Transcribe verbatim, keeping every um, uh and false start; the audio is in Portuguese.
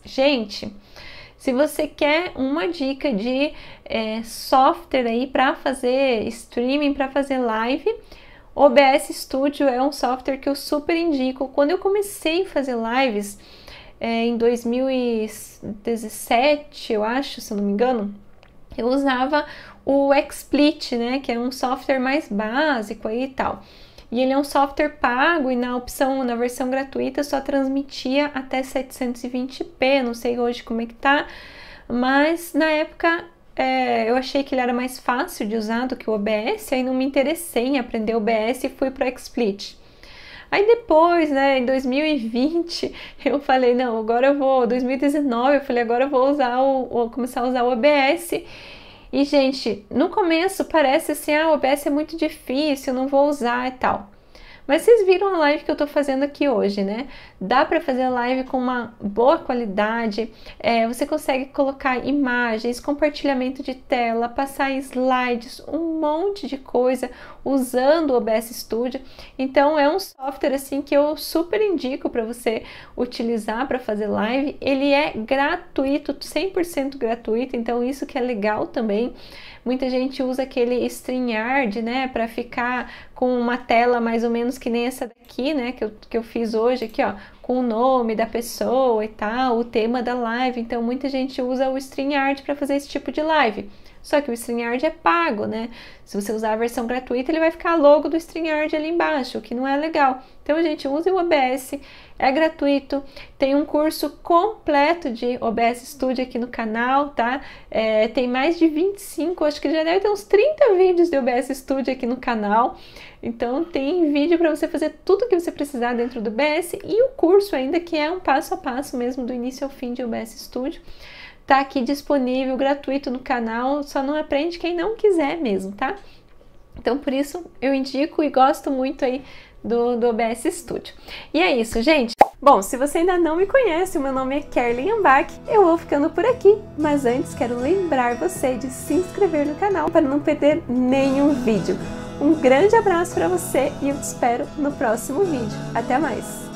Gente, se você quer uma dica de é, software aí para fazer streaming, para fazer live, o O B S Studio é um software que eu super indico. Quando eu comecei a fazer lives é, em dois mil e dezessete, eu acho, se eu não me engano, eu usava o XSplit, né, que é um software mais básico aí e tal. E ele é um software pago e na opção, na versão gratuita, só transmitia até setecentos e vinte p. Não sei hoje como é que tá, mas na época é, eu achei que ele era mais fácil de usar do que o O B S, aí não me interessei em aprender o O B S e fui para o XSplit. Aí depois, né, em dois mil e vinte, eu falei, não, agora eu vou, dois mil e dezenove, eu falei, agora eu vou usar o, vou começar a usar o O B S. E, gente, no começo parece assim, ah, o O B S é muito difícil, não vou usar e tal. Mas vocês viram a live que eu tô fazendo aqui hoje, né? Dá para fazer a live com uma boa qualidade, é, você consegue colocar imagens, compartilhamento de tela, passar slides, um monte de coisa usando o O B S Studio. Então é um software assim que eu super indico para você utilizar para fazer live. Ele é gratuito, cem por cento gratuito, então isso que é legal também. Muita gente usa aquele StreamYard, né, para ficar com uma tela mais ou menos que nem essa daqui, né, que eu, que eu fiz hoje aqui, ó, com o nome da pessoa e tal, o tema da live. Então muita gente usa o StreamYard para fazer esse tipo de live. Só que o StreamYard é pago, né? Se você usar a versão gratuita, ele vai ficar logo do StreamYard ali embaixo, o que não é legal. Então, a gente usa o O B S, é gratuito, tem um curso completo de O B S Studio aqui no canal, tá? É, tem mais de vinte e cinco, acho que já deve ter uns trinta vídeos de O B S Studio aqui no canal. Então, tem vídeo para você fazer tudo que você precisar dentro do O B S e o curso ainda, que é um passo a passo mesmo, do início ao fim de O B S Studio. Tá aqui disponível, gratuito no canal, só não aprende quem não quiser mesmo, tá? Então, por isso, eu indico e gosto muito aí do, do O B S Studio. E é isso, gente! Bom, se você ainda não me conhece, o meu nome é Kerlin Ambach, eu vou ficando por aqui, mas antes quero lembrar você de se inscrever no canal para não perder nenhum vídeo. Um grande abraço para você e eu te espero no próximo vídeo. Até mais!